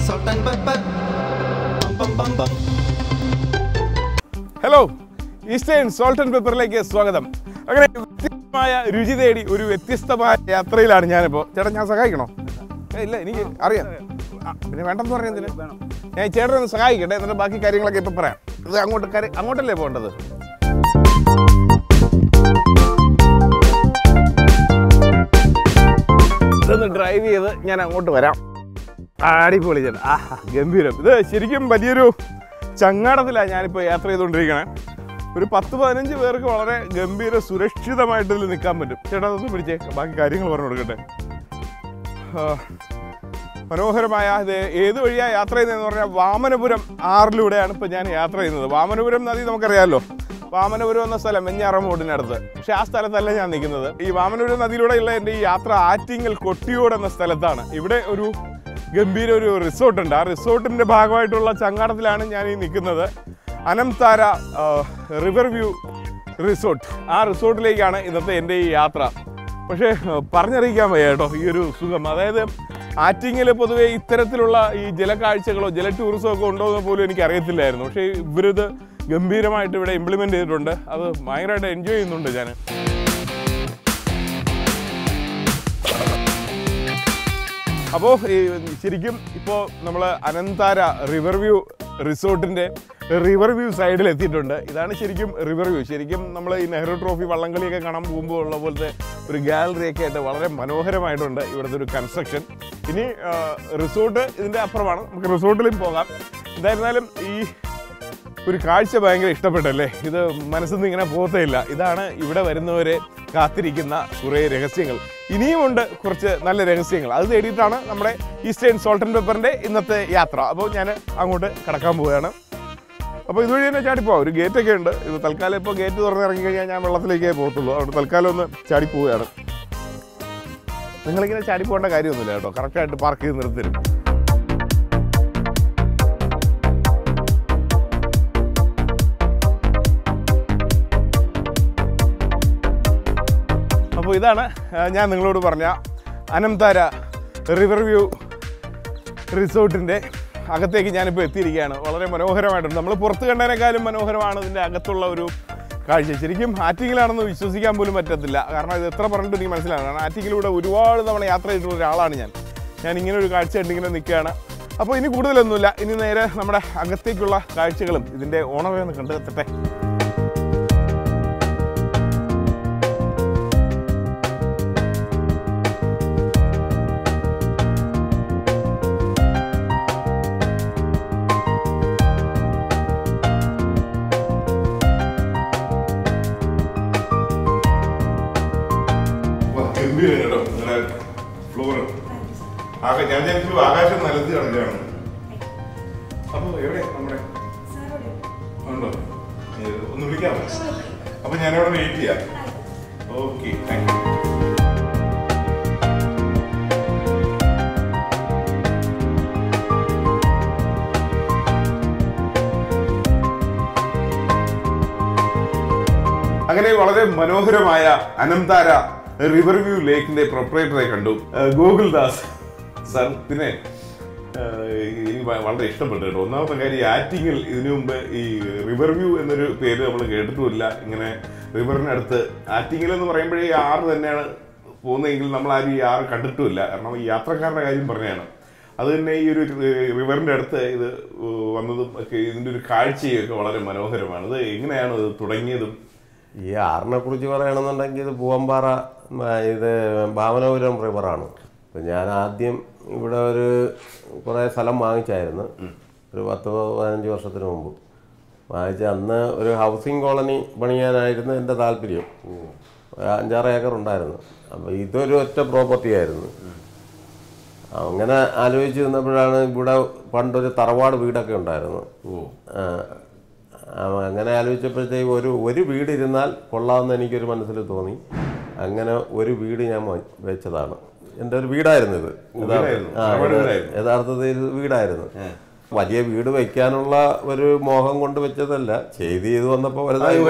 salt and pepper. Bum bum bum. Hello, eastern salt and പെപ്പറിലേക്ക് സ്വാഗതം. അങ്ങനെ വ്യത്യസ്തമായ രുചി തേടി ഒരു വ്യത്യസ്തമായ യാത്രയിലാണ് ഞാനിപ്പോൾ. ചേട്ടാ, ഞാൻ സഹായിക്കണോ? ഇല്ല, എനിക്ക് അറിയാം. പിന്നെ വേണ്ടെന്ന് പറഞ്ഞതിന് ഞാൻ ചേട്ടനെ ഒന്ന് സഹായിക്കട്ടെ, എന്നിട്ട് ബാക്കി കാര്യങ്ങളൊക്കെ ഇപ്പം പറയാം. ഇത് അങ്ങോട്ടല്ലേ പോകേണ്ടത്? ഇതൊന്ന് ഡ്രൈവ് ചെയ്ത് ഞാൻ അങ്ങോട്ട് വരാം. അടിപൊളി ചേട്ടാ, ആഹാ ഗംഭീരം. ഇത് ശരിക്കും വലിയൊരു ചങ്ങാടത്തിലാണ് ഞാനിപ്പോൾ യാത്ര ചെയ്തുകൊണ്ടിരിക്കണേ. ഒരു 10-15 പേർക്ക് വളരെ ഗംഭീര സുരക്ഷിതമായിട്ട് ഇതിൽ നിൽക്കാൻ പറ്റും. ചേട്ടാ, അതൊന്ന് പിടിച്ചേ, ബാക്കി കാര്യങ്ങൾ പറഞ്ഞു കൊടുക്കട്ടെ. മനോഹരമായ ഇത് ഏത് വഴിയാണ് യാത്ര ചെയ്യുന്നതെന്ന് പറഞ്ഞാൽ വാമനപുരം ആറിലൂടെയാണ് ഇപ്പോൾ ഞാൻ യാത്ര ചെയ്യുന്നത്. വാമനപുരം നദി നമുക്കറിയാമല്ലോ. വാമനപുരം എന്ന സ്ഥലം വെഞ്ഞാറമൂടിനടുത്ത്. പക്ഷേ ആ സ്ഥലത്തല്ല ഞാൻ നിൽക്കുന്നത്. ഈ വാമനപുരം നദിയിലൂടെയുള്ള എൻ്റെ ഈ യാത്ര ആറ്റിങ്ങൽ കൊട്ടിയോട് എന്ന സ്ഥലത്താണ്. ഇവിടെ ഒരു ഗംഭീര ഒരു റിസോർട്ടുണ്ട്. ആ റിസോർട്ടിൻ്റെ ഭാഗമായിട്ടുള്ള ചങ്ങാടത്തിലാണ് ഞാൻ ഈ നിൽക്കുന്നത്. Anantara river view resort. ആ റിസോർട്ടിലേക്കാണ് ഇന്നത്തെ എൻ്റെ ഈ യാത്ര. പക്ഷേ പറഞ്ഞറിയിക്കാൻ വയ്യ കേട്ടോ ഈ ഒരു സുഖം. അതായത് ആറ്റിങ്ങിൽ പൊതുവെ ഇത്തരത്തിലുള്ള ഈ ജലക്കാഴ്ചകളോ ജല ടൂറിസമോ ഒക്കെ ഉണ്ടോ എന്ന് പോലും എനിക്ക് അറിയത്തില്ലായിരുന്നു. പക്ഷേ ഇവരിത് ഗംഭീരമായിട്ട് ഇവിടെ ഇംപ്ലിമെൻ്റ് ചെയ്തിട്ടുണ്ട്. അത് ഭയങ്കരമായിട്ട് എൻജോയ് ചെയ്യുന്നുണ്ട് ഞാൻ. അപ്പോൾ ശരിക്കും ഇപ്പോൾ നമ്മൾ അനന്താര റിവർ വ്യൂ റിസോർട്ടിൻ്റെ റിവർ വ്യൂ സൈഡിൽ എത്തിയിട്ടുണ്ട്. ഇതാണ് ശരിക്കും റിവർ വ്യൂ. ശരിക്കും നമ്മൾ ഈ നെഹ്റു ട്രോഫി വള്ളംകളിയൊക്കെ കാണാൻ പോകുമ്പോൾ ഉള്ള പോലത്തെ ഒരു ഗാലറിയൊക്കെ ആയിട്ട് വളരെ മനോഹരമായിട്ടുണ്ട് ഇവിടുത്തെ ഒരു കൺസ്ട്രക്ഷൻ. ഇനി റിസോർട്ട് ഇതിൻ്റെ അപ്പുറമാണ്. നമുക്ക് റിസോർട്ടിലും പോകാം. എന്തായിരുന്നാലും ഈ ഒരു കാഴ്ച ഭയങ്കര ഇഷ്ടപ്പെട്ടല്ലേ. ഇത് മനസ്സിൽ നിന്ന് ഇങ്ങനെ പോകത്തേയില്ല. ഇതാണ് ഇവിടെ വരുന്നവരെ കാത്തിരിക്കുന്ന കുറേ രഹസ്യങ്ങൾ. ഇനിയുമുണ്ട് കുറച്ച് നല്ല രഹസ്യങ്ങൾ. അത് തേടിയിട്ടാണ് നമ്മുടെ ഈസ്റ്റേൺ സോൾട്ട് ആൻഡ് പെപ്പറിൻ്റെ ഇന്നത്തെ യാത്ര. അപ്പോൾ ഞാൻ അങ്ങോട്ട് കടക്കാൻ പോവുകയാണ്. അപ്പോൾ ഇതുവഴി തന്നെ ചാടിപ്പോവാം. ഒരു ഗേറ്റൊക്കെ ഉണ്ട്. ഇത് തൽക്കാലം ഇപ്പോൾ ഗേറ്റ് തുറന്ന് ഇറങ്ങി കഴിഞ്ഞാൽ ഞാൻ വെള്ളത്തിലേക്കേ പോകത്തുള്ളൂ. അതുകൊണ്ട് തൽക്കാലം ഒന്ന് ചാടിപ്പോവുകയാണ്. നിങ്ങളിങ്ങനെ ചാടിപ്പോകേണ്ട കാര്യമൊന്നുമില്ല കേട്ടോ. കറക്റ്റായിട്ട് പാർക്ക് ചെയ്ത് നിർത്തിരും. അപ്പോൾ ഇതാണ് ഞാൻ നിങ്ങളോട് പറഞ്ഞ അനംതാര റിവർ വ്യൂ റിസോർട്ടിൻ്റെ അകത്തേക്ക് ഞാനിപ്പോൾ എത്തിയിരിക്കുകയാണ്. വളരെ മനോഹരമായിട്ടുണ്ട്. നമ്മൾ പുറത്ത് കണ്ടതിനേക്കാളും മനോഹരമാണ് ഇതിൻ്റെ അകത്തുള്ള ഒരു കാഴ്ച. ശരിക്കും ആറ്റിങ്ങിലാണെന്ന് വിശ്വസിക്കാൻ പോലും പറ്റത്തില്ല. കാരണം ഇത് എത്ര പറഞ്ഞിട്ട് എനിക്ക് മനസ്സിലാണ്. കാരണം ആറ്റിങ്ങിലൂടെ ഒരുപാട് തവണ യാത്ര ചെയ്തിട്ടുള്ള ഒരാളാണ് ഞാൻ ഇങ്ങനെ ഒരു കാഴ്ച കണ്ടിങ്ങനെ നിൽക്കുകയാണ്. അപ്പോൾ ഇനി കൂടുതലൊന്നുമില്ല. ഇനി നേരെ നമ്മുടെ അകത്തേക്കുള്ള കാഴ്ചകളും ഇതിൻ്റെ ഓണറേ ഒന്ന് കണ്ടെത്തട്ടെ. ഞാൻ ജനിച്ചു ആകാശം നിലത്ത് കിടക്കുകയാണ്. അപ്പോൾ എവിടെ നമ്മുടെ ഉണ്ടോ? ഒന്ന് വിളിക്കാമോ? അപ്പൊ ഞാനവിടെ വെയിറ്റ് ചെയ്യാം. Okay, thank you. അങ്ങനെ വളരെ മനോഹരമായ അനംതാര റിവർ വ്യൂ ലേക്കിന്റെ പ്രൊപ്പറേറ്ററെ കണ്ടു, ഗോകുൽദാസ് സാർ. പിന്നെ എനിക്ക് വളരെ ഇഷ്ടപ്പെട്ടു കേട്ടോ. ഒന്നാമത്തെ കാര്യം, ആറ്റിങ്ങിൽ ഇതിനു മുമ്പ് ഈ റിവർ വ്യൂ എന്നൊരു പേര് നമ്മൾ കേട്ടിട്ടുമില്ല. ഇങ്ങനെ റിവറിനടുത്ത് ആറ്റിങ്ങിൽ എന്ന് പറയുമ്പോഴേ ഈ ആറ് തന്നെയാണ് പോകുന്നതെങ്കിൽ നമ്മൾ ആരും ഈ ആറ് കണ്ടിട്ടുമില്ല. കാരണം ഈ യാത്രക്കാരുടെ കാര്യം പറഞ്ഞതാണ്. അത് തന്നെ ഈ ഒരു റിവറിൻ്റെ അടുത്ത് ഇത് വന്നതും ഒക്കെ ഇതിൻ്റെ ഒരു കാഴ്ചയൊക്കെ വളരെ മനോഹരമാണ്. ഇത് എങ്ങനെയാണ് ഇത് തുടങ്ങിയതും? ഈ ആറിനെ കുറിച്ച് പറയുകയാണെന്നുണ്ടെങ്കിൽ ഇത് പൂവമ്പാറ, ഇത് ഭാവനപുരം റിവറാണ്. ഇപ്പം ഞാൻ ആദ്യം ഇവിടെ കുറേ സ്ഥലം വാങ്ങിച്ചായിരുന്നു. ഒരു 10-15 വർഷത്തിന് മുമ്പ് വാങ്ങിച്ച അന്ന് ഒരു ഹൗസിംഗ് കോളനി പണിയാനായിരുന്നു എൻ്റെ താല്പര്യം. 5-6 ഏക്കർ ഉണ്ടായിരുന്നു. അപ്പോൾ ഇതൊരു ഒറ്റ പ്രോപ്പർട്ടി ആയിരുന്നു. അങ്ങനെ ആലോചിച്ച് നിന്നപ്പോഴാണ് ഇവിടെ പണ്ടൊരു തറവാട് വീടൊക്കെ ഉണ്ടായിരുന്നു. അങ്ങനെ ആലോചിച്ചപ്പോഴത്തേക്ക് ഒരു വീട് ഇരുന്നാൽ കൊള്ളാമെന്ന് എനിക്കൊരു മനസ്സിൽ തോന്നി. അങ്ങനെ ഒരു വീട് ഞാൻ വെച്ചതാണ്. എൻ്റെ ഒരു വീടായിരുന്നു ഇത്. യഥാർത്ഥത്തിൽ വീടായിരുന്നു. വലിയ വീട് വെക്കാനുള്ള ഒരു മോഹം കൊണ്ട് വെച്ചതല്ല, ചെയ്ത് വന്നപ്പോൾ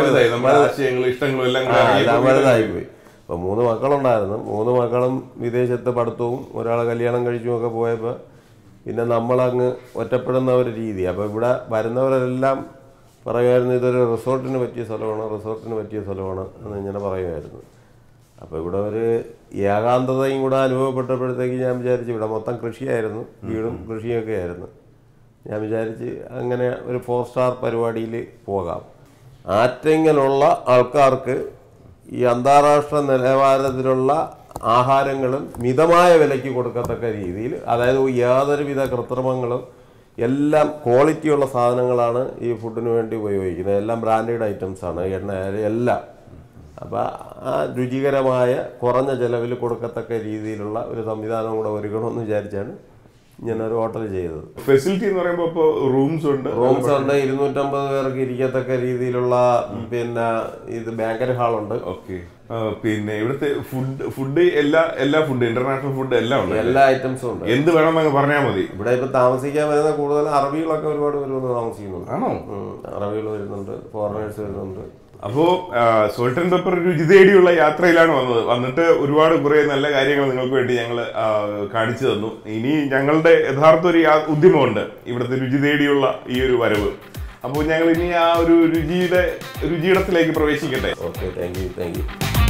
വലുതായിപ്പോയി. അപ്പോൾ 3 മക്കളുണ്ടായിരുന്നു. 3 മക്കളും വിദേശത്ത് പഠിത്തവും ഒരാളെ കല്യാണം കഴിച്ചുമൊക്കെ പോയപ്പോൾ പിന്നെ നമ്മളങ്ങ് ഒറ്റപ്പെടുന്ന ഒരു രീതി. അപ്പോൾ ഇവിടെ വരുന്നവരെല്ലാം പറയുമായിരുന്നു ഇതൊരു റിസോർട്ടിന് പറ്റിയ സ്ഥലമാണ് എന്ന് ഇങ്ങനെ പറയുമായിരുന്നു. അപ്പോൾ ഇവിടെ ഒരു ഏകാന്തതയും കൂടെ അനുഭവപ്പെട്ടപ്പോഴത്തേക്ക് ഞാൻ വിചാരിച്ചു ഇവിടെ മൊത്തം കൃഷിയായിരുന്നു, വീടും കൃഷിയൊക്കെ ആയിരുന്നു. ഞാൻ വിചാരിച്ച് അങ്ങനെ ഒരു 4 സ്റ്റാർ പരിപാടിയിൽ പോകാം. ആറ്റിങ്ങലുള്ള ആൾക്കാർക്ക് ഈ അന്താരാഷ്ട്ര നിലവാരത്തിലുള്ള ആഹാരങ്ങളും മിതമായ വിലയ്ക്ക് കൊടുക്കത്തക്ക രീതിയിൽ, അതായത് യാതൊരുവിധ കൃത്രിമങ്ങളും എല്ലാം ക്വാളിറ്റിയുള്ള സാധനങ്ങളാണ് ഈ ഫുഡിന് വേണ്ടി ഉപയോഗിക്കുന്നത്. എല്ലാം ബ്രാൻഡഡ് ഐറ്റംസാണ്, എണ്ണ എല്ലാം. അപ്പോൾ ആ രുചികരമായ കുറഞ്ഞ ചിലവിൽ കൊടുക്കത്തക്ക രീതിയിലുള്ള ഒരു സംവിധാനം കൂടെ ഒരുക്കണമെന്ന് വിചാരിച്ചാണ് ഞാനൊരു ഹോട്ടൽ ചെയ്തത്. ഫെസിലിറ്റി എന്ന് പറയുമ്പോൾ ഇപ്പോൾ റൂംസ് ഉണ്ട് 250 പേർക്ക് ഇരിക്കത്തക്ക രീതിയിലുള്ള പിന്നെ ഇത് ബാങ്കറ്റ് ഹാളുണ്ട്. ഓക്കെ. പിന്നെ ഇവിടുത്തെ ഫുഡ് എല്ലാ ഫുഡ് ഇന്റർനാഷണൽ ഫുഡ് എല്ലാം ഉണ്ട്, എല്ലാ ഐറ്റംസും ഉണ്ട്. എന്ത് വേണമെന്ന് പറഞ്ഞാൽ മതി. ഇവിടെ ഇപ്പൊ താമസിക്കാൻ വരുന്ന കൂടുതൽ അറബികളൊക്കെ ഒരുപാട് വരുമെന്ന് താമസിക്കുന്നുണ്ട്. ആണോ? അറബികൾ വരുന്നുണ്ട്, ഫോറിനേഴ്സ് വരുന്നുണ്ട്. അപ്പോ സോൾട്ട് ആൻഡ് പെപ്പർ രുചി തേടിയുള്ള യാത്രയിലാണ് വന്നിട്ട് ഒരുപാട് കുറെ നല്ല കാര്യങ്ങൾ നിങ്ങൾക്ക് വേണ്ടി ഞങ്ങൾ കാണിച്ചു തന്നു. ഇനി ഞങ്ങളുടെ യഥാർത്ഥ ഒരു ഉദ്യമമുണ്ട് ഇവിടുത്തെ രുചി തേടിയുള്ള ഈ ഒരു വരവ്. അപ്പോൾ ഞങ്ങൾ ഇനി ആ ഒരു രുചിയിടത്തിലേക്ക് പ്രവേശിക്കട്ടെ. Okay, thank you.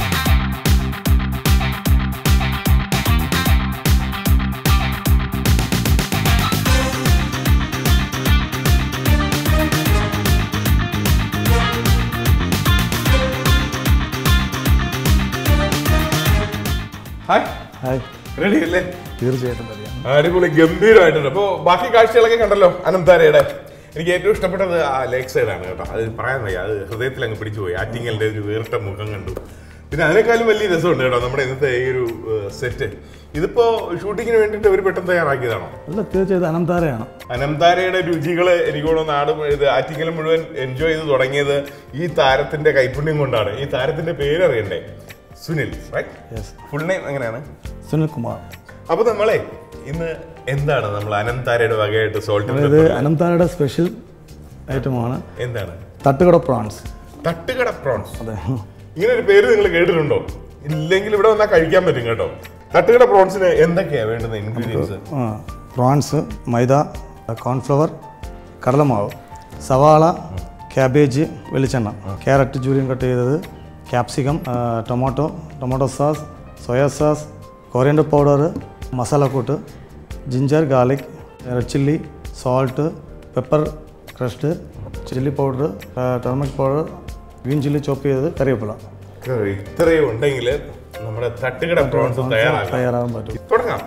റെഡി അല്ലേ? തീർച്ചയായിട്ടും അടിപൊളി, ഗംഭീരമായിട്ടുണ്ട്. അപ്പോൾ ബാക്കി കാഴ്ചകളൊക്കെ കണ്ടല്ലോ അനന്താരയുടെ. എനിക്ക് ഏറ്റവും ഇഷ്ടപ്പെട്ടത് ആ ലേക്ക് സൈഡാണ് കേട്ടോ. അത് പറയാൻ വയ്യ, അത് ഹൃദയത്തിൽ അങ്ങ് പിടിച്ചുപോയി. ആറ്റിങ്ങലിന്റെ ഒരു വേറിട്ട മുഖം കണ്ടു. പിന്നെ അതിനേക്കാളും വലിയ രസമുണ്ട് കേട്ടോ നമ്മുടെ ഇന്നത്തെ ഈ ഒരു സെറ്റ്. ഇതിപ്പോ ഷൂട്ടിങ്ങിന് വേണ്ടിയിട്ട് ഒരു പെട്ടെന്ന് തയ്യാറാക്കിയതാണോ? അല്ല, തീർച്ചയായിട്ടും അനന്താരയാണ്. അനന്താരയുടെ രുചികള് എനിക്കോട് നാട് ഇത് ആറ്റിങ്ങൽ മുഴുവൻ എൻജോയ് ചെയ്ത് തുടങ്ങിയത് ഈ താരത്തിന്റെ കൈപുണ്യം കൊണ്ടാണ്. ഈ താരത്തിന്റെ പേരറിയണ്ടേ? സുനിൽ, ഫുൾ നെയിം എങ്ങനെയാണ്? സുനിൽ കുമാർ. അപ്പൊ നമ്മളെ ഇന്ന് എന്താണ് നമ്മൾ അനന്താരയുടെ വകയായിട്ട് സോൾട്ട് അനന്താരയുടെ സ്പെഷ്യൽ ഐറ്റമാണ്. എന്താണ്? തട്ടുകട പ്രോൺസ്. തട്ടുകട പ്രോൺസ്. അതെ. ഇങ്ങനെ ഒരു പേര് നിങ്ങൾ കേട്ടിട്ടുണ്ടോ? ഇല്ലെങ്കിൽ ഇവിടെ വന്നാൽ കഴിക്കാൻ പറ്റും കേട്ടോ. തട്ടുകട പ്രോൺസിന് എന്തൊക്കെയാ വേണ്ടുന്ന ഇൻഗ്രീഡിയൻസ്? പ്രോൺസ്, മൈദ, കോൺഫ്ലവർ, കടലമാവ്, സവാള, ക്യാബേജ്, വെളിച്ചെണ്ണ, ക്യാരറ്റ് ജൂലിയൻ കട്ട് ചെയ്തത്, capsicum, tomato sauce, soya sauce, coriander powder, മസാലക്കൂട്ട്, ginger, garlic, red chilli, salt, pepper crushed, chilli powder, turmeric powder, green chilli chop ചെയ്തത്, കറിവേപ്പില. ഇത്രയും ഉണ്ടെങ്കിൽ നമ്മുടെ തട്ടുകട പ്രോൺസ് തയ്യാറാകാൻ പറ്റും. തുടങ്ങാം.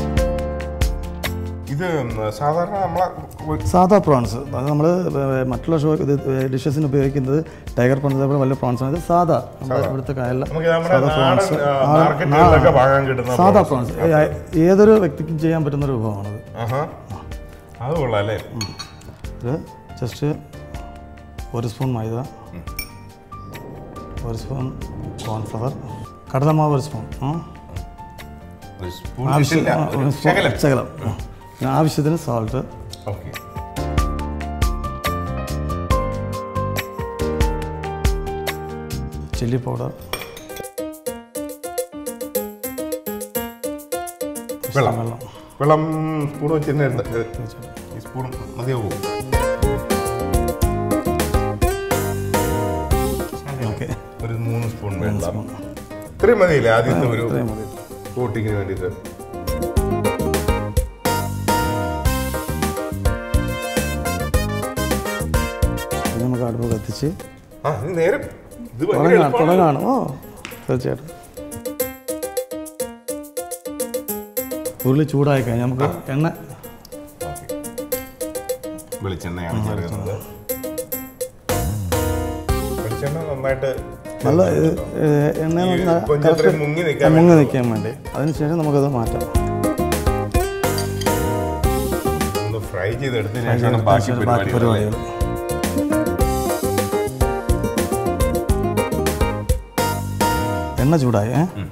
ഇത് സാധാരണ നമ്മളെ സാധാ പ്രോൺസ്, അത് നമ്മൾ മറ്റുള്ള ഡിഷസിന് ഉപയോഗിക്കുന്നത് ടൈഗർ പ്രോൺസ്, അതേപോലെ വലിയ പ്രോൺസ് ആണ്. ഇത് സാധാ ഇവിടുത്തെ കായലിലെ സാധാ പ്രോൺസ് ഏതൊരു വ്യക്തിക്കും ചെയ്യാൻ പറ്റുന്ന ഒരു വിഭവമാണത്. അത് കൊള്ളാം അല്ലേ? ഇത് ജസ്റ്റ് 1 സ്പൂൺ മൈദ, 1 സ്പൂൺ കോൺഫ്ലവർ, കടലമാവ് 1 സ്പൂൺ, ശകലം, ആവശ്യത്തിന് സോൾട്ട്, ചില്ലി പൗഡർ, വെള്ളം സ്പൂൺ വെച്ച് ഈ സ്പൂൺ മതിയാവും. ഒരു 3 സ്പൂൺ വെള്ളം ഇത്രയും മതിയില്ലേ ആദ്യത്തെ ഒരു കോട്ടിങ്ങിന് വേണ്ടിയിട്ട്? നമുക്ക് അടുപ്പ് കത്തിച്ച് നേരം തുടങ്ങാണ്. ഓ, തീർച്ചയായിട്ടും. ഉരുളി ചൂടായി കഴിഞ്ഞാൽ നമുക്ക് എണ്ണ, വെളിച്ചെണ്ണയാണ് ചേർക്കുന്നത്. വെളിച്ചെണ്ണ നന്നായിട്ട് നല്ല എണ്ണ മുങ്ങി നിൽക്കാൻ വേണ്ടി. അതിനുശേഷം നമുക്കത് മാറ്റാം. ഫ്രൈ ചെയ്തെടുത്തതിന് ശേഷമാണ് ബാക്കി പരിപാടികൾ. എണ്ണ ചൂടായി.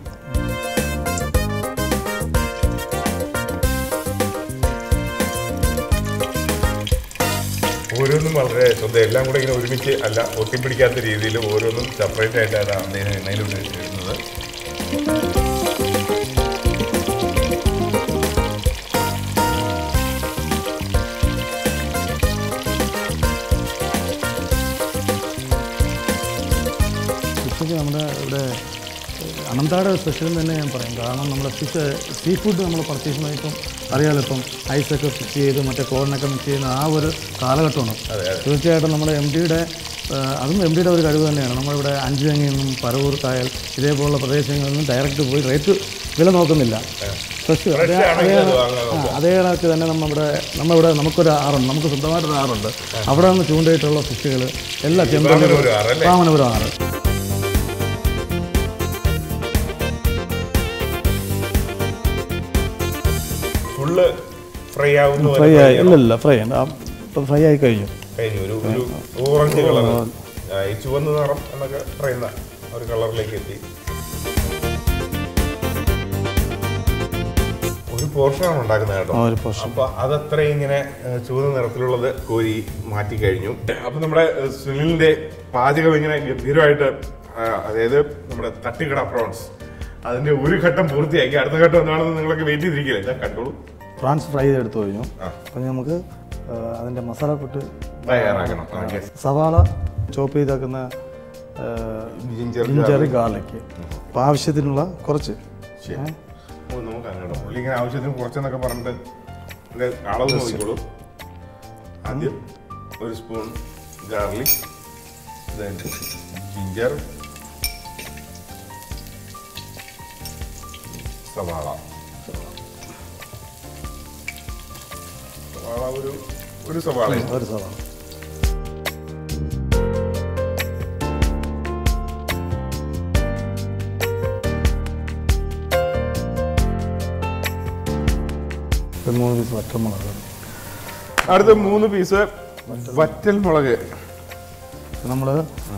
ഓരോന്നും വളരെ ശ്രദ്ധ, എല്ലാം കൂടെ ഇങ്ങനെ ഒരുമിച്ച് അല്ല, ഒട്ടിപ്പിടിക്കാത്ത രീതിയിൽ ഓരോന്നും സെപ്പറേറ്റ് ആയിട്ടാണ് അദ്ദേഹം എണ്ണയിലൂടെ ഇടുന്നത്. അനന്താട് സ്പെഷ്യൽ തന്നെ ഞാൻ പറയും. കാരണം നമ്മൾ സീ ഫുഡ് നമ്മൾ പർച്ചേസ് ചെയ്യുമ്പോൾ ഇപ്പം അറിയാമല്ലോ, ഇപ്പം ഐസൊക്കെ ഫിക്സ് ചെയ്ത് മറ്റേ ക്ലോറിനൊക്കെ മിക്സ് ചെയ്യുന്ന ആ ഒരു കാലഘട്ടമാണ്. തീർച്ചയായിട്ടും നമ്മുടെ അതും എം ഡിയുടെ ഒരു കഴിവ് തന്നെയാണ്. നമ്മളിവിടെ അഞ്ചുതെങ്ങിൽ നിന്നും പരവൂർ കായൽ ഇതേപോലുള്ള പ്രദേശങ്ങളിൽ നിന്നും ഡയറക്റ്റ് പോയി റേറ്റ് വില നോക്കുന്നില്ല. ഫ്രഷ് അതേ കണക്ക് തന്നെ നമ്മളിവിടെ നമുക്കൊരു ആറുണ്ട്, നമുക്ക് സ്വന്തമായിട്ടൊരു ആറുണ്ട്. അവിടെ നിന്ന് ചൂണ്ടയിട്ടുള്ള ഫിഷുകൾ എല്ലാം പാമനപുരം ആറ്. ഫ്രൈ ആയി ഇല്ലല്ല ഫ്രൈ ഇപ്പം ഫ്രൈ ആയി കഴിഞ്ഞു. ഒരു ഓറഞ്ച് കളർ, ചുവന്ന നിറം എന്നൊക്കെ പറയുന്ന ഒരു കളറിലേക്ക് എത്തി. ഒരു പോർഷനാണ് ഉണ്ടാക്കുന്നത് കേട്ടോ. അപ്പൊ അതത്ര ഇങ്ങനെ ചുവന്ന നിറത്തിലുള്ളത് കോരി മാറ്റി കഴിഞ്ഞു. അപ്പൊ നമ്മുടെ സുനിലിന്റെ പാചകം ഇങ്ങനെ ഗംഭീരമായിട്ട്, അതായത് നമ്മുടെ തട്ടുകട പ്രോൺസ് അതിന്റെ ഒരു ഘട്ടം പൂർത്തിയാക്കി. അടുത്ത ഘട്ടം എന്താണെന്ന് നിങ്ങളൊക്കെ വെയിറ്റ് ചെയ്തിരിക്കില്ല, കണ്ടോളൂ. ഫ്രാൻസ് ഫ്രൈ ചെയ്തെടുത്ത് കഴിഞ്ഞു. അപ്പം നമുക്ക് അതിൻ്റെ മസാല കൂട്ട് തയ്യാറാക്കണം. സവാള ചോപ്പ് ചെയ്താക്കുന്ന ജിഞ്ചർ ഗാർലിക് അപ്പം ആവശ്യത്തിനുള്ള കുറച്ച് പുള്ളി ഇങ്ങനെ ആവശ്യത്തിന് കുറച്ചെന്നൊക്കെ പറഞ്ഞിട്ട് അളവ് നോക്കിക്കോളൂ. ആദ്യം ഒരു സ്പൂൺ ഗാർലിക്, ജിഞ്ചർ, സവാള ഒരു സവാള അടുത്ത 3 പീസ് വറ്റൽ മുളക്. നമ്മളെ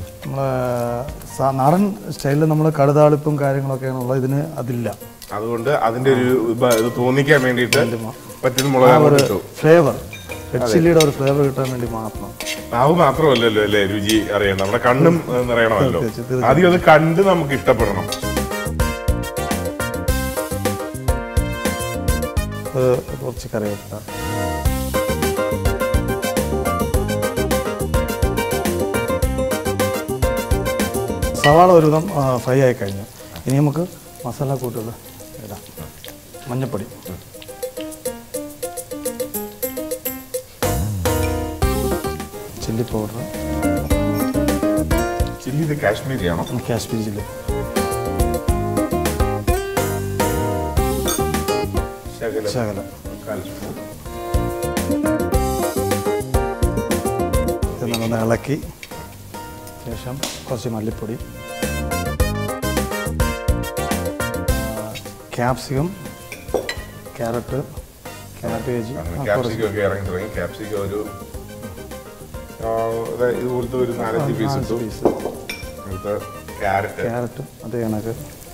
നാടൻ സ്റ്റൈലിൽ നമ്മൾ കടുതാളിപ്പും കാര്യങ്ങളൊക്കെയാണ് ഉള്ളത്, ഇതിന് അതില്ല. അതുകൊണ്ട് അതിന്റെ ഒരു ഇത് തോന്നിക്കാൻ വേണ്ടിയിട്ട് വറ്റൽ മുളക് ഫ്ലേവർ, റെഡ് ചില്ലിയുടെ ഒരു ഫ്ലേവർ കിട്ടാൻ വേണ്ടി മാത്രം. നാവ് മാത്രമല്ലല്ലോ അല്ലേ രുചി അറിയണം, നമ്മുടെ കണ്ണും നിറയണമല്ലോ. ആദ്യം അത് കണ്ട് നമുക്ക് ഇഷ്ടപ്പെടണം. കുറച്ച് കറിവേപ്പില, സവാള ഒരുവിധം ഫ്രൈ ആയി കഴിഞ്ഞു. ഇനി നമുക്ക് മസാല കൂട്ടുകൾ ഇടാം. മഞ്ഞൾപ്പൊടി, ചില്ലി പൗഡർ, ചില്ലി ഇത് കാശ്മീരിയാണോ? കാശ്മീരി ചില്ലി, ശകലം ഇതൊന്ന് ഇളക്കി ശേഷം കുറച്ച് മല്ലിപ്പൊടി, ക്യാപ്സിക്കം, ക്യാരറ്റ്, ക്യാബേജ്, ഇതുപോലത്തെ ഒരു 4-5 പീസ് ക്യാരറ്റ് അതേ കണക്ക്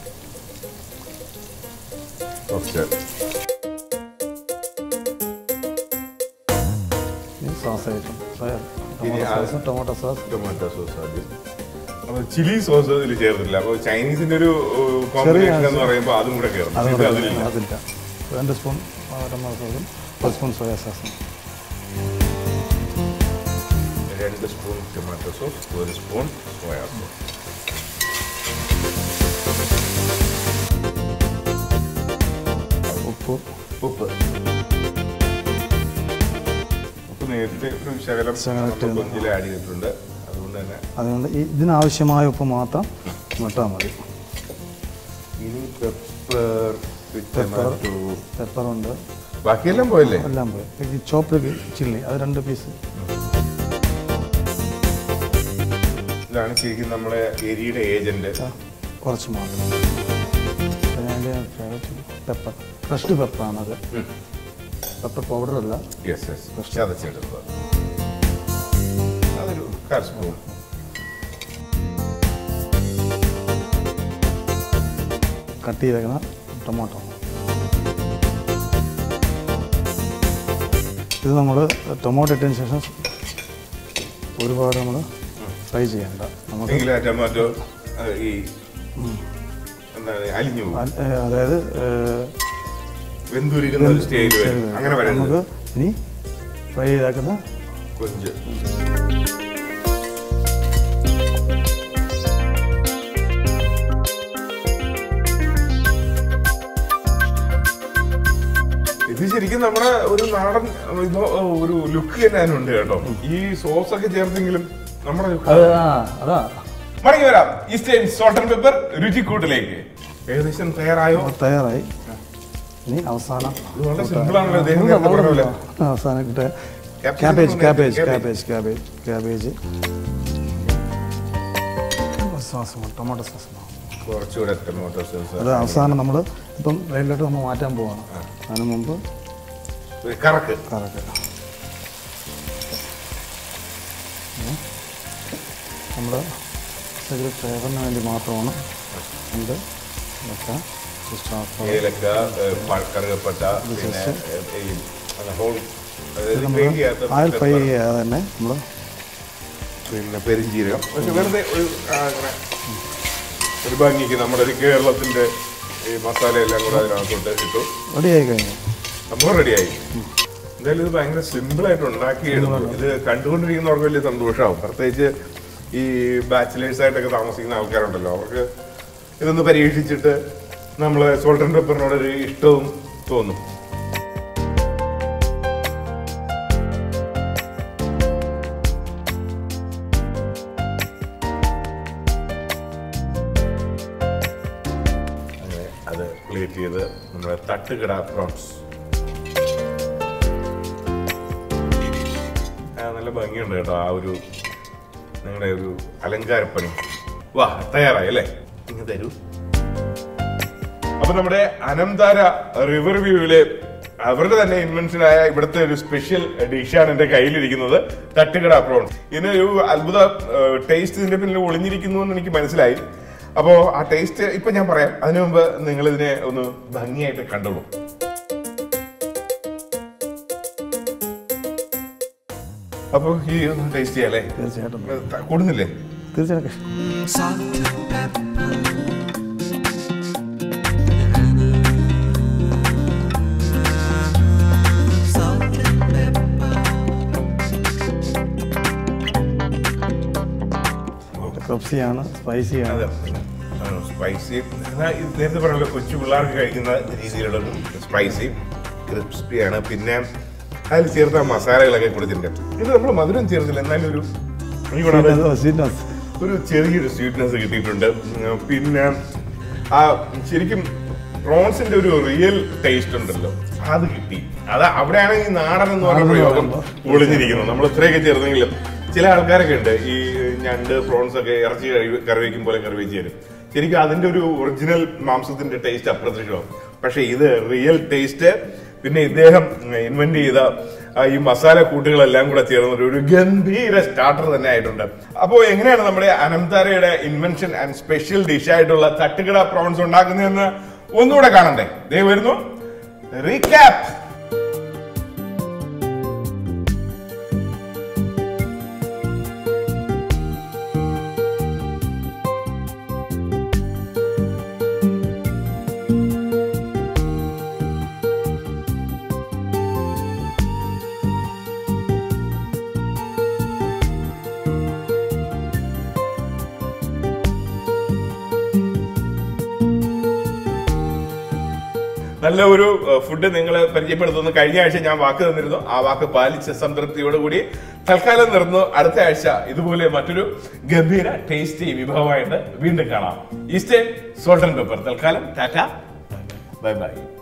സോസ് ഐറ്റം, ടൊമാറ്റോ സോസ് ആദ്യം. അപ്പൊ ചില്ലി സോസ് ഇതിൽ ചേർത്തില്ല. അപ്പൊ ചൈനീസിന്റെ ഒരു കോമ്പിനേഷൻ എന്ന് പറയുമ്പോൾ അതും കൂടെ കയറും. അതില്ല. 2 സ്പൂൺ ടൊമാറ്റോ സോസും 1 സ്പൂൺ സോയാ സോസും, 2 spoon tomato sauce, 1 spoon soya sauce. ഉപ്പ് നേരത്തെ ഒരു ശകലം കൊഞ്ചിൽ ആഡ് ചെയ്തിട്ടുണ്ട്. അതുകൊണ്ട് ഇതിനാവശ്യമായ ഉപ്പ് മാത്രം ഇട്ടാൽ മതി. ഇനി പെപ്പറുണ്ട്, ബാക്കിയെല്ലാം പോയല്ലേ? എല്ലാം പോയി. ഈ ചോപ്പ് ചില്ലി അത് 2 പീസ്. ഇതാണ് ശരിക്കും നമ്മുടെ എരിയുടെ ഏജന്റ്. കുറച്ച് മാത്രം. പെപ്പർ, ഫ്രഷ് പെപ്പറാണത്, പെപ്പർ പൗഡർ അല്ല. അതൊരു 1/4 സ്പൂൺ. കട്ട് ചെയ്തേക്കുന്ന ടൊമാറ്റോ. ഇത് നമ്മൾ ടൊമാറ്റോ ഇട്ടതിന് ശേഷം ഒരുപാട് നമ്മൾ ഫ്രൈ ചെയ്യണ്ട. നമുക്ക് ടൊമാറ്റോ അതായത് നമുക്ക് ഇനി ഫ്രൈ ചെയ്താക്കുന്ന കൊഞ്ച്. ഇത് ശരിക്കും നമ്മുടെ ഒരു നാടൻ ഒരു ലുക്ക് തന്നെ അതിനുണ്ട് കേട്ടോ. ഈ സോസ് ഒക്കെ ചേർത്തെങ്കിലും നമ്മുടെ അതാ മടങ്ങി വരാം. ഈസ്റ്റേൺ സോൾട്ട് ആൻഡ് പെപ്പർ രുചിക്കൂട്ടിലേക്ക് ഏകദേശം തയ്യാറായി. ഇനി അവസാനം വളരെ സിമ്പിൾ ആണല്ലോ. അവസാനം കിട്ടിയ ക്യാബേജ് സോസ്, ടൊമാറ്റോ സോസ്. കുറച്ചുകൂടെ ടൊമാറ്റോ സോസ്. അത് അവസാനം നമ്മൾ ഇപ്പം റെയിലോട്ട് നമ്മൾ മാറ്റാൻ പോവാണ്. അതിന് മുമ്പ് കറക്ക് നമ്മൾ ഫ്ലേവറിന് വേണ്ടി മാത്രമാണ് ഇത് വെക്കാം. ഏലക്ക, കറുകപ്പട്ട, ആയിൽ ഫ്രൈ ചെയ്യാതെ തന്നെ നമ്മൾ പിന്നെ പെരിഞ്ചീരകം. പക്ഷെ വെറുതെ ഒരു ഭംഗിക്ക് നമ്മുടെ ഒരു കേരളത്തിന്റെ ഈ മസാലയെല്ലാം കൂടെ അതിനകത്തോട്ട് ഇട്ടു. റെഡിയായി കഴിഞ്ഞു, സംഭവം റെഡിയായി. എന്തായാലും ഇത് ഭയങ്കര സിമ്പിളായിട്ട് ഉണ്ടാക്കിയെടുത്തു. ഇത് കണ്ടുകൊണ്ടിരിക്കുന്നവർക്ക് വലിയ സന്തോഷമാവും. പ്രത്യേകിച്ച് ഈ ബാച്ചിലേഴ്സായിട്ടൊക്കെ താമസിക്കുന്ന ആൾക്കാരുണ്ടല്ലോ, അവർക്ക് ഇതൊന്ന് പരീക്ഷിച്ചിട്ട് നമ്മൾ സോൾട്ട് ആൻഡ് പെപ്പറിനോടൊരു ഇഷ്ടവും തോന്നും. അത് പ്ലേറ്റ് ചെയ്ത് നമ്മുടെ തട്ടുകട പ്രോൺസ് നല്ല ഭംഗിയുണ്ട് കേട്ടോ. ആ ഒരു നിങ്ങളുടെ ഒരു അലങ്കാരപ്പണി വാ തയ്യാറായി അല്ലേ? ഇങ്ങ് തരൂ. അപ്പൊ നമ്മുടെ അനന്താര റിവർ വ്യൂവിലെ അവരുടെ തന്നെ ഇൻവെൻഷനായ ഇവിടുത്തെ ഒരു സ്പെഷ്യൽ ഡിഷാണ് എന്റെ കയ്യിലിരിക്കുന്നത്, തട്ടുകട പ്രോൺസ്. ഇതിനൊരു അത്ഭുത ടേസ്റ്റ് ഇതിന്റെ പിന്നിൽ ഒളിഞ്ഞിരിക്കുന്നു എന്ന് എനിക്ക് മനസ്സിലായി. അപ്പോൾ ആ ടേസ്റ്റ് ഇപ്പൊ ഞാൻ പറയാം. അതിനു മുമ്പ് നിങ്ങൾ ഇതിനെ ഒന്ന് ഭംഗിയായിട്ട് കണ്ടോളൂ. അപ്പൊ ഈ ഒന്ന് ടേസ്റ്റ് ചെയ്യാല്ലേ? തീർച്ചയായിട്ടും കൂടുന്നില്ലേ? തീർച്ചയായിട്ടും. ക്രിസ്പിയാണ്, സ്പൈസിയാണ്. സ്പൈസി നേരത്തെ പറഞ്ഞല്ലോ, കൊച്ചു പിള്ളേർക്ക് കഴിക്കുന്ന രീതിയിലുള്ള സ്പൈസി ക്രിസ്പിയാണ്. പിന്നെ അതിൽ ചേർത്ത മസാലകളൊക്കെ കൊടുത്തിട്ടുണ്ട്. ഇത് നമ്മൾ മധുരം ചേർത്തില്ല, എന്നാലും ഒരു ചെറിയൊരു സ്വീറ്റ്നെസ് കിട്ടിയിട്ടുണ്ട്. പിന്നെ ആ ശരിക്കും പ്രോൺസിന്റെ ഒരു റിയൽ ടേസ്റ്റ് ഉണ്ടല്ലോ, അത് കിട്ടി. അത് അവിടെയാണ് ഈ നാടൻ എന്ന് പറഞ്ഞ പ്രയോഗം ഒളിഞ്ഞിരിക്കുന്നത്. നമ്മൾ ഇത്രയൊക്കെ ചേർന്നെങ്കിലും ചില ആൾക്കാരൊക്കെ ഉണ്ട് ഈ ഞണ്ട് പ്രോൺസ് ഒക്കെ ഇറച്ചി കറി വയ്ക്കും പോലെ കറി വെച്ച് തരും. ശരിക്കും അതിന്റെ ഒരു ഒറിജിനൽ മാംസത്തിന്റെ ടേസ്റ്റ് അപ്രത്യക്ഷമാവും. പക്ഷെ ഇത് റിയൽ ടേസ്റ്റ്. പിന്നെ ഇദ്ദേഹം ഇൻവെന്റ് ചെയ്ത ഈ മസാല കൂട്ടുകളെല്ലാം കൂടെ ചേർന്ന ഒരു ഗംഭീര സ്റ്റാർട്ടർ തന്നെ ആയിട്ടുണ്ട്. അപ്പോൾ എങ്ങനെയാണ് നമ്മുടെ അനന്താരയുടെ ഇൻവെൻഷൻ ആൻഡ് സ്പെഷ്യൽ ഡിഷ് ആയിട്ടുള്ള തട്ടുകട പ്രോൺസ് ഉണ്ടാക്കുന്നതെന്ന് ഒന്നുകൂടെ കാണണ്ടേ? ദേ വരുന്നു റീക്യാപ്പ്. നല്ല ഒരു ഫുഡ് നിങ്ങളെ പരിചയപ്പെടുത്തുന്നു. കഴിഞ്ഞ ആഴ്ച ഞാൻ വാക്ക് തന്നിരുന്നു, ആ വാക്ക് പാലിച്ച സംതൃപ്തിയോടുകൂടി തൽക്കാലം നിർന്നു. അടുത്ത ആഴ്ച ഇതുപോലെ മറ്റൊരു ഗംഭീര ടേസ്റ്റി വിഭവമായിട്ട് വീണ്ടും കാണാം. Eastern salt and pepper. തൽക്കാലം ടാറ്റ, ബൈ ബൈ.